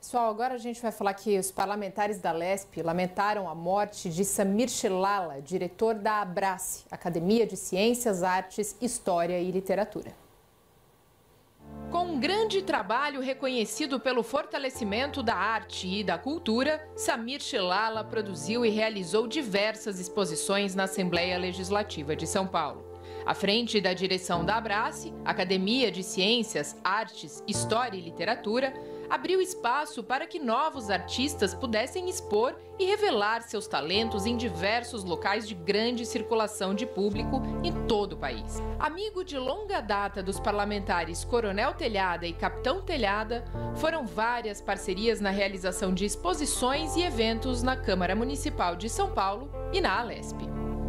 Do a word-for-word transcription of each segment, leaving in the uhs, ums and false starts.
Pessoal, agora a gente vai falar que os parlamentares da Lesp lamentaram a morte de Samir Shelala, diretor da Abrace, Academia de Ciências, Artes, História e Literatura. Com um grande trabalho reconhecido pelo fortalecimento da arte e da cultura, Samir Shelala produziu e realizou diversas exposições na Assembleia Legislativa de São Paulo. À frente da direção da Abrace, Academia de Ciências, Artes, História e Literatura, abriu espaço para que novos artistas pudessem expor e revelar seus talentos em diversos locais de grande circulação de público em todo o país. Amigo de longa data dos parlamentares Coronel Telhada e Capitão Telhada, foram várias parcerias na realização de exposições e eventos na Câmara Municipal de São Paulo e na Alesp.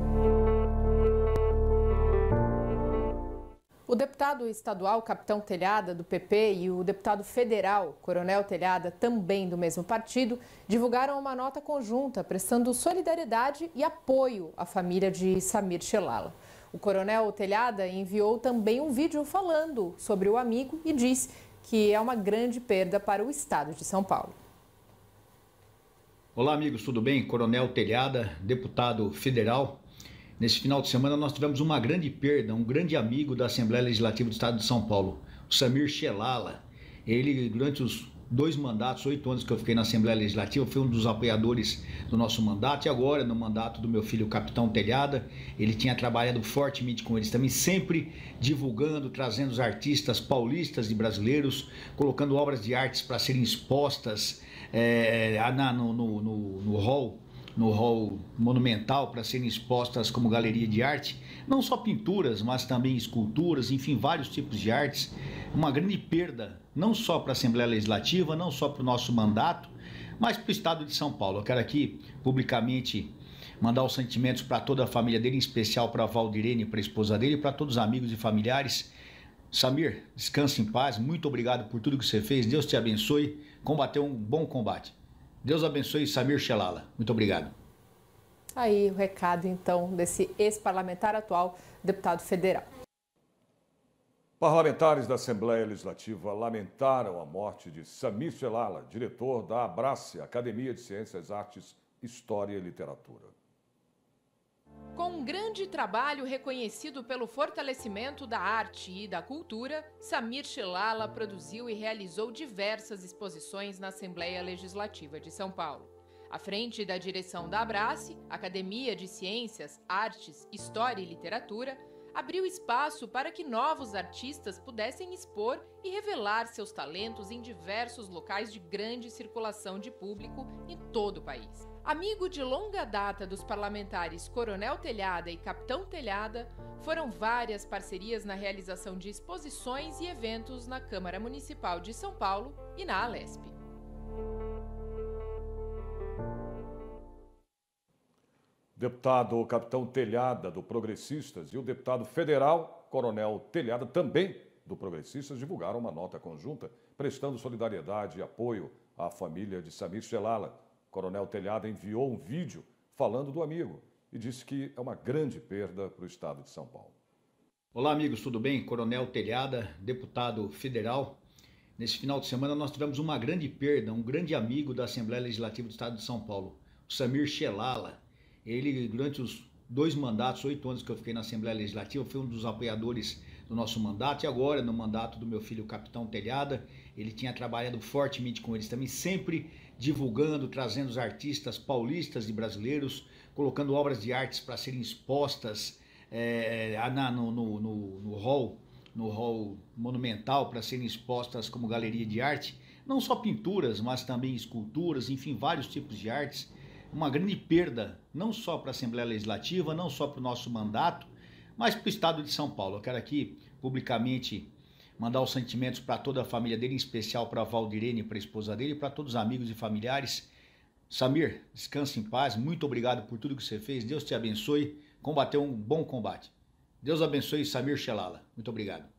O deputado estadual Capitão Telhada, do P P, e o deputado federal Coronel Telhada, também do mesmo partido, divulgaram uma nota conjunta prestando solidariedade e apoio à família de Samir Shelala. O Coronel Telhada enviou também um vídeo falando sobre o amigo e diz que é uma grande perda para o estado de São Paulo. Olá, amigos, tudo bem? Coronel Telhada, deputado federal. Nesse final de semana nós tivemos uma grande perda, um grande amigo da Assembleia Legislativa do Estado de São Paulo, o Samir Shelala. Ele, durante os dois mandatos, oito anos que eu fiquei na Assembleia Legislativa, foi um dos apoiadores do nosso mandato, e agora, no mandato do meu filho Capitão Telhada, ele tinha trabalhado fortemente com eles também, sempre divulgando, trazendo os artistas paulistas e brasileiros, colocando obras de artes para serem expostas é, na, no, no, no, no hall no hall monumental, para serem expostas como galeria de arte, não só pinturas, mas também esculturas, enfim, vários tipos de artes. Uma grande perda, não só para a Assembleia Legislativa, não só para o nosso mandato, mas para o Estado de São Paulo. Eu quero aqui, publicamente, mandar os sentimentos para toda a família dele, em especial para a Valdirene, para a esposa dele, e para todos os amigos e familiares. Samir, descanse em paz, muito obrigado por tudo que você fez, Deus te abençoe, combateu um bom combate. Deus abençoe Samir Shelala. Muito obrigado. Aí o recado, então, desse ex-parlamentar atual, deputado federal. Parlamentares da Assembleia Legislativa lamentaram a morte de Samir Shelala, diretor da Abrace, Academia de Ciências, Artes, História e Literatura. Com um grande trabalho reconhecido pelo fortalecimento da arte e da cultura, Samir Shelala produziu e realizou diversas exposições na Assembleia Legislativa de São Paulo. À frente da direção da Abrace, Academia de Ciências, Artes, História e Literatura, abriu espaço para que novos artistas pudessem expor e revelar seus talentos em diversos locais de grande circulação de público em todo o país. Amigo de longa data dos parlamentares Coronel Telhada e Capitão Telhada, foram várias parcerias na realização de exposições e eventos na Câmara Municipal de São Paulo e na Alesp. Deputado Capitão Telhada, do Progressistas, e o deputado federal Coronel Telhada, também do Progressistas, divulgaram uma nota conjunta prestando solidariedade e apoio à família de Samir Shelala. Coronel Telhada enviou um vídeo falando do amigo e disse que é uma grande perda para o estado de São Paulo. Olá, amigos, tudo bem? Coronel Telhada, deputado federal. Nesse final de semana nós tivemos uma grande perda, um grande amigo da Assembleia Legislativa do Estado de São Paulo, o Samir Shelala. Ele, durante os dois mandatos, oito anos que eu fiquei na Assembleia Legislativa, foi um dos apoiadores do nosso mandato, e agora, no mandato do meu filho Capitão Telhada, ele tinha trabalhado fortemente com eles também, sempre divulgando, trazendo os artistas paulistas e brasileiros, colocando obras de artes para serem expostas é, na, no, no, no, no hall, no hall monumental, para serem expostas como galeria de arte, não só pinturas, mas também esculturas, enfim, vários tipos de artes. Uma grande perda, não só para a Assembleia Legislativa, não só para o nosso mandato, mas para o Estado de São Paulo. Eu quero aqui, publicamente, mandar os sentimentos para toda a família dele, em especial para a Valdirene, para a esposa dele, e para todos os amigos e familiares. Samir, descanse em paz, muito obrigado por tudo que você fez, Deus te abençoe, combateu um bom combate. Deus abençoe Samir Shelala. Muito obrigado.